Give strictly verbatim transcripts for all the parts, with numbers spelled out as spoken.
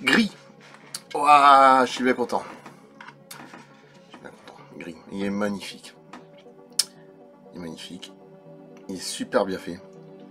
Gris. Ouah, je suis bien content. Je suis bien content. Gris. Il est magnifique. Il est magnifique. Il est super bien fait.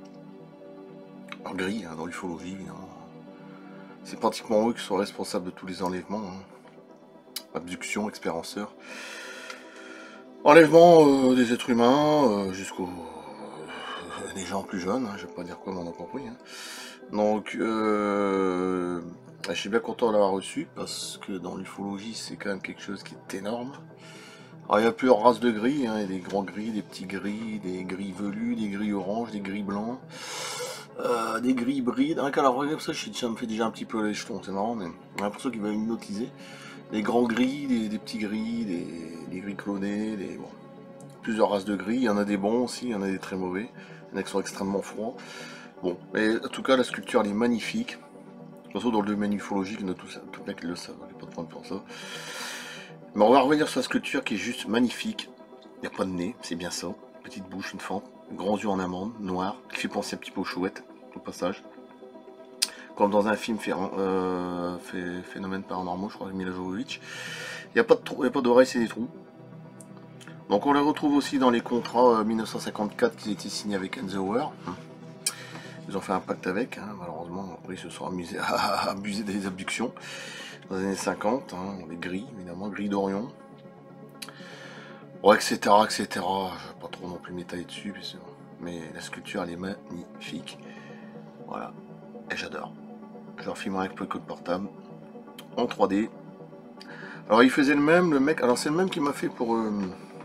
En gris, hein, dans l'ufologie, évidemment. C'est pratiquement eux qui sont responsables de tous les enlèvements. Hein. Abduction, expérenceur. Enlèvement euh, des êtres humains euh, jusqu'aux euh, des gens plus jeunes. Hein, je vais pas dire quoi, mais on a compris. Hein. Donc, euh, je suis bien content de l'avoir reçu parce que dans l'ufologie, c'est quand même quelque chose qui est énorme. Alors, il y a plusieurs races de gris, hein. Il y a des grands gris, des petits gris, des gris velus, des gris oranges, des gris blancs, euh, des gris hybrides. Hein, alors, regarde ça, je, ça me fait déjà un petit peu les jetons, c'est marrant, mais on a l'impression qu'il va hypnotiser. Des grands gris, des, des petits gris, des, des gris clonés, des, bon, plusieurs races de gris. Il y en a des bons aussi, il y en a des très mauvais. Il y en a qui sont extrêmement froids. Bon, mais en tout cas, la sculpture, elle est magnifique. De toute façon, dans le domaine ufologique, il y en a tous, tout le mec le savent, il n'y a pas de problème pour ça. Mais on va revenir sur la sculpture qui est juste magnifique. Il n'y a pas de nez, c'est bien ça. Petite bouche, une fente, grands yeux en amande, noir, qui fait penser un petit peu aux chouettes, au passage. Comme dans un film fait, euh, fait, Phénomène paranormaux, je crois, de Mila Jovovich. Il n'y a pas d'oreilles, c'est des trous. Donc on les retrouve aussi dans les contrats euh, mille neuf cent cinquante-quatre qui étaient signés avec Eisenhower. Ils ont fait un pacte avec, hein, malheureusement, après ils se sont amusés à abuser des abductions. Dans les années cinquante, hein, les gris, évidemment, gris d'Orion. Bon, et cetera, et cetera. Je ne vais pas trop non plus m'étaler dessus, mais la sculpture, elle est magnifique. Voilà, et j'adore. Je leur filmerai avec le code portable, en trois D. Alors il faisait le même, le mec, alors c'est le même qui m'a fait pour... Euh,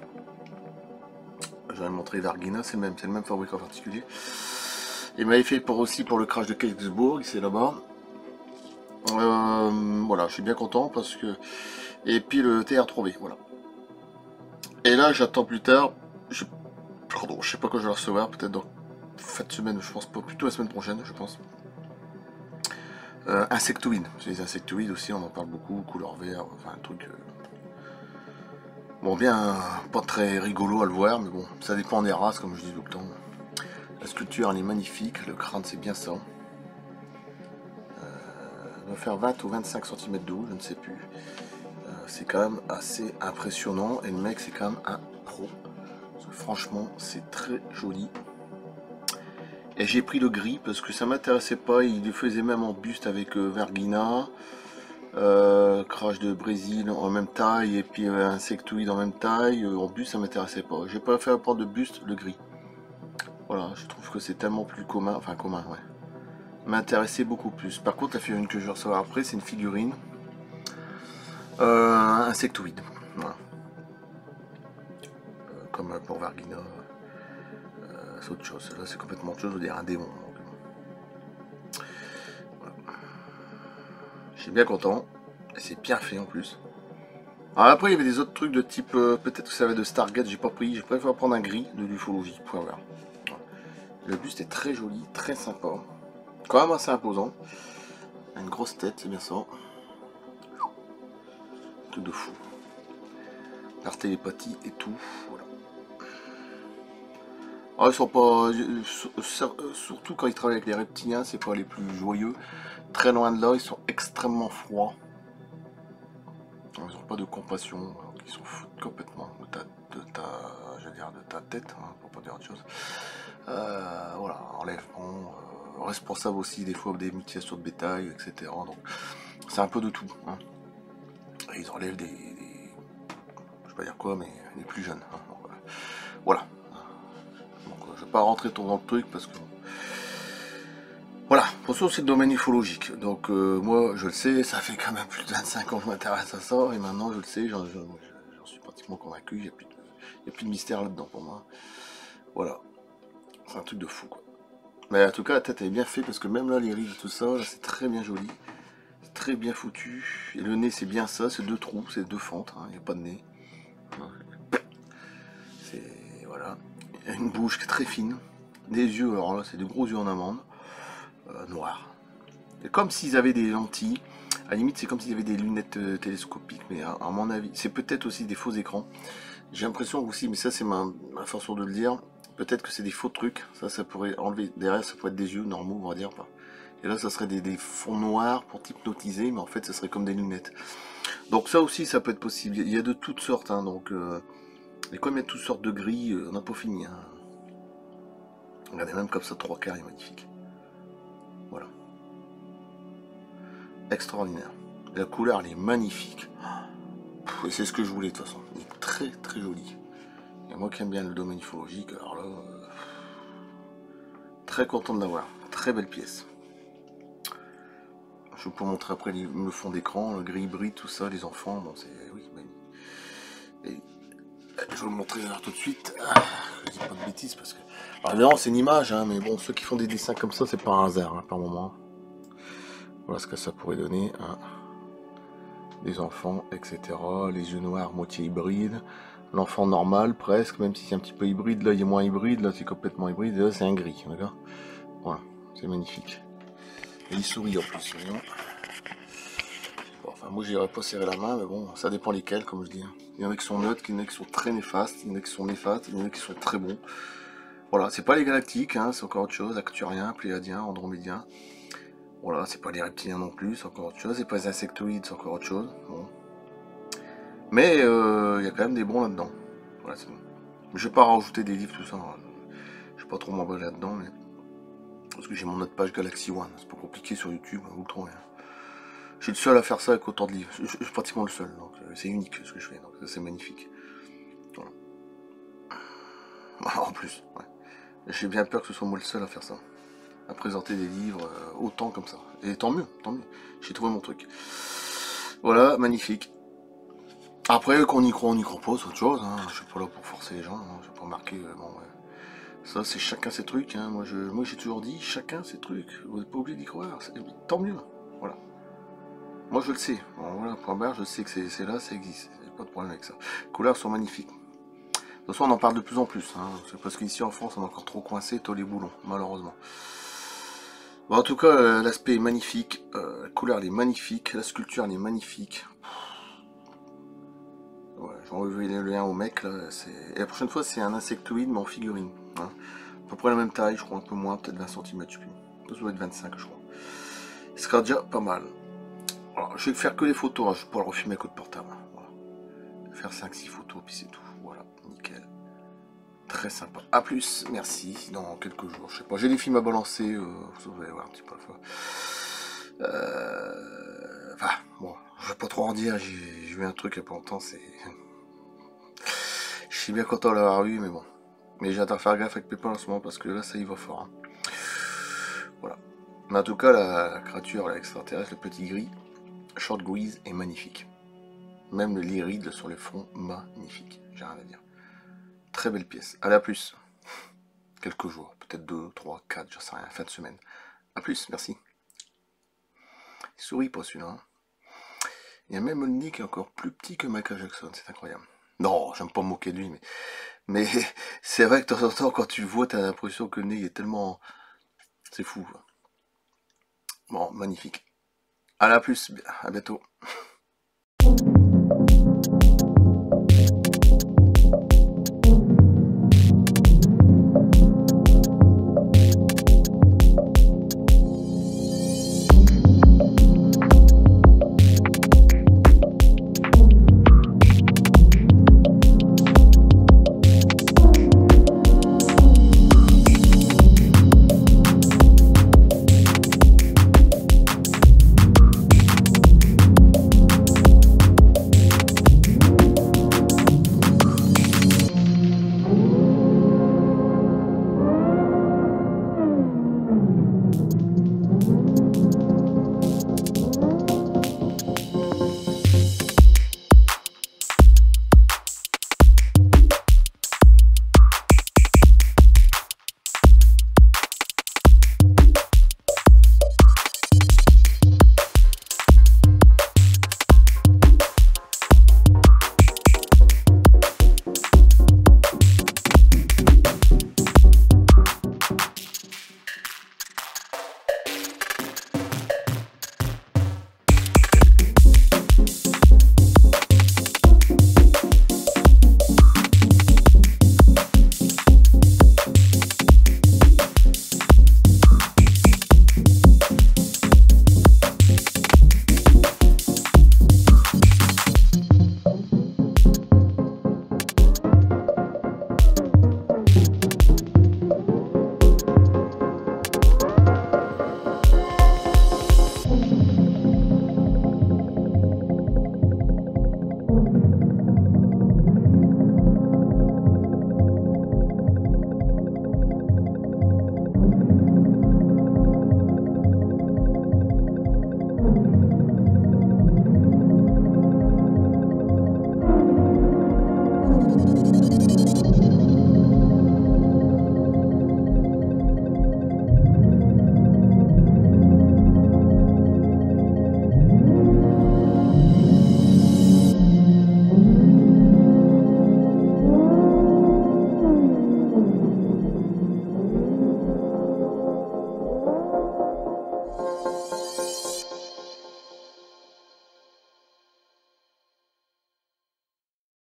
je vais montrer Vargina, c'est le même, c'est le même fabricant particulier. Il m'avait fait pour aussi pour le crash de Kecksburg, c'est là-bas. Euh, voilà, je suis bien content parce que... Et puis le T R trois B, voilà. Et là, j'attends plus tard, je... Pardon, je sais pas quand je vais le recevoir, peut-être dans fin de semaine, je pense pas, plutôt la semaine prochaine, je pense. Euh, insectoïdes, les insectoïdes aussi, on en parle beaucoup, couleur vert, enfin un truc... Euh... Bon, bien, pas très rigolo à le voir, mais bon, ça dépend des races, comme je dis tout le temps. La sculpture, elle est magnifique, le crâne, c'est bien ça. Il va faire vingt ou vingt-cinq centimètres de haut, je ne sais plus. Euh, c'est quand même assez impressionnant. Et le mec, c'est quand même un pro. Parce que franchement, c'est très joli. Et j'ai pris le gris parce que ça m'intéressait pas. Il le faisait même en buste avec euh, Vargina. Euh, crash de Brésil en même taille. Et puis euh, insectoïde en même taille. Euh, en buste, ça m'intéressait pas. J'ai préféré prendre de buste le gris. Voilà, je trouve que c'est tellement plus commun. Enfin, commun, ouais. M'intéressait beaucoup plus. Par contre, la figurine que je reçois après, c'est une figurine euh, insectoïde. Voilà. Euh, comme pour Vargina, euh, c'est autre chose. Là, c'est complètement autre chose, je veux dire un démon. Voilà. Je suis bien content. Et c'est bien fait en plus. Alors après, il y avait des autres trucs de type, euh, peut-être que ça va de Stargate, j'ai pas pris. J'ai préféré prendre un gris de l'ufologie. Voilà. Le buste est très joli, très sympa. Quand même assez imposant. Une grosse tête, c'est bien ça. Truc de fou. Par télépathie et tout. Voilà. Alors, ils sont pas. Surtout quand ils travaillent avec les reptiliens, c'est pas les plus joyeux. Très loin de là, ils sont extrêmement froids. Ils n'ont pas de compassion. Ils s'en foutent complètement de ta, de ta, je veux dire, de ta tête, hein, pour pas dire autre chose. Euh, voilà, enlèvement. Euh, responsable aussi des fois des mutilations de bétail, et cetera. Donc c'est un peu de tout. Hein. Et ils enlèvent des, des, je sais pas dire quoi, mais les plus jeunes. Hein. Donc, voilà. Donc je vais pas rentrer trop dans le truc parce que voilà. Pour ça c'est le domaine ufologique. Donc euh, moi je le sais, ça fait quand même plus de vingt-cinq ans que je m'intéresse à ça et maintenant je le sais, j'en suis pratiquement convaincu. Il n'y a plus de, il y a plus de mystère là-dedans pour moi. Voilà. C'est un truc de fou quoi. Mais en tout cas, la tête est bien faite parce que même là, les rives et tout ça, c'est très bien joli. C'est très bien foutu. Et le nez, c'est bien ça, c'est deux trous, c'est deux fentes, il hein, n'y a pas de nez. C'est. Voilà. Il y a une bouche qui est très fine. Des yeux, alors là, c'est des gros yeux en amande. Euh, noirs. C'est comme s'ils avaient des lentilles. À la limite, c'est comme s'il y avait des lunettes euh, télescopiques, mais à, à mon avis, c'est peut-être aussi des faux écrans. J'ai l'impression aussi, mais ça, c'est ma, ma façon de le dire. Peut-être que c'est des faux trucs, ça, ça pourrait enlever, derrière ça pourrait être des yeux normaux, on va dire, pas. Et là, ça serait des, des fonds noirs pour t'hypnotiser, mais en fait, ça serait comme des lunettes. Donc ça aussi, ça peut être possible. Il y a de toutes sortes, hein, donc... Euh, et comme il y a toutes sortes de gris, euh, on n'a pas fini. Hein. Regardez, même comme ça, trois quarts, il est magnifique. Voilà. Extraordinaire. Et la couleur, elle est magnifique. Et c'est ce que je voulais, de toute façon. Il est très, très joli. Et moi qui aime bien le domaine ufologique, alors là... Euh, très content de l'avoir. Très belle pièce. Je vais vous montrer après le fond d'écran, le gris hybride, tout ça, les enfants. Bon, c'est... Oui, mais... Et... Je vais vous le montrer alors tout de suite. Ah, je dis pas de bêtises parce que... Alors évidemment, c'est une image, hein, mais bon, ceux qui font des dessins comme ça, c'est pas un hasard, hein, par moment. Voilà ce que ça pourrait donner. Hein. Des enfants, et cetera. Les yeux noirs, moitié hybride. L'enfant normal, presque, même si c'est un petit peu hybride. Là, il est moins hybride. Là, c'est complètement hybride. Et là, c'est un gris. D'accord. Voilà, c'est magnifique. Et il sourit en plus, voyons. Bon, enfin, moi, j'irais pas serrer la main, mais bon, ça dépend lesquels, comme je dis. Il y en a qui sont neutres, il y en a qui sont très néfastes, il y en a qui sont néfastes, il y en a qui sont très bons. Voilà, c'est pas les galactiques, hein, c'est encore autre chose. Acturiens, pléiadiens, andromédiens. Voilà, c'est pas les reptiliens non plus, c'est encore autre chose. C'est pas les insectoïdes, c'est encore autre chose. Bon. Mais euh, il y a quand même des bons là-dedans. Voilà, c'est bon. Je vais pas rajouter des livres, tout ça. Hein. Je vais pas trop m'emballer là-dedans, mais... Parce que j'ai mon autre page Galaxy One. C'est pas compliqué sur YouTube, vous le trouvez. Hein. Je suis le seul à faire ça avec autant de livres. Je, je, je suis pratiquement le seul, donc euh, c'est unique ce que je fais. Donc c'est magnifique. Voilà. En plus, ouais. J'ai bien peur que ce soit moi le seul à faire ça. À présenter des livres euh, autant comme ça. Et tant mieux, tant mieux. J'ai trouvé mon truc. Voilà, magnifique. Après, qu'on y croit, on y croit pas, c'est autre chose. Hein. Je suis pas là pour forcer les gens. Hein. Je vais pas marquer. Euh, bon, ouais. Ça, c'est chacun ses trucs. Hein. Moi, je, moi, j'ai toujours dit, chacun ses trucs. Vous n'êtes pas obligé d'y croire. Tant mieux. Voilà. Moi, je le sais. Bon, voilà, point barre, je sais que c'est là, ça existe. Il n'y a pas de problème avec ça. Les couleurs sont magnifiques. De toute façon, on en parle de plus en plus. Hein. C'est parce qu'ici, en France, on est encore trop coincé, tôt les boulons, malheureusement. Bon, en tout cas, euh, l'aspect est magnifique. Euh, la couleur, elle est magnifique. La sculpture, elle est magnifique. Ouais, j'ai enlevé le lien au mec. Là, et la prochaine fois, c'est un insectoïde, mais en figurine. Hein. À peu près la même taille, je crois, un peu moins, peut-être vingt centimètres, je sais plus. Ça doit être vingt-cinq, je crois. Ce sera déjà pas mal. Alors, je vais faire que les photos, hein. Je vais pouvoir le refilmer avec le portable. Voilà. Faire cinq six photos, puis c'est tout. Voilà, nickel. Très sympa. A plus, merci. Dans quelques jours, je sais pas. J'ai des films à balancer, euh, vous allez voir un petit peu la fois. Euh... Enfin, bon, je vais pas trop en dire. J'ai vu un truc il y a pas longtemps, c'est... Je suis bien content de l'avoir eu, mais bon. Mais j'ai hâte à faire gaffe avec Pépin en ce moment, parce que là, ça y va fort. Hein. Voilà. Mais en tout cas, la, la créature, l'extraterrestre, le petit gris, short grease, est magnifique. Même le lyride sur les fronts, magnifique. J'ai rien à dire. Très belle pièce. Allez, à plus. Quelques jours, peut-être deux, trois, quatre, j'en sais rien, fin de semaine. A plus, merci. Il sourit pas celui-là. Hein. Il y a même le nez qui est encore plus petit que Michael Jackson, c'est incroyable. Non, j'aime pas me moquer de lui, mais, mais c'est vrai que de temps en temps, quand tu le vois, t'as l'impression que le nez il est tellement... C'est fou. Bon, magnifique. À la plus, à bientôt.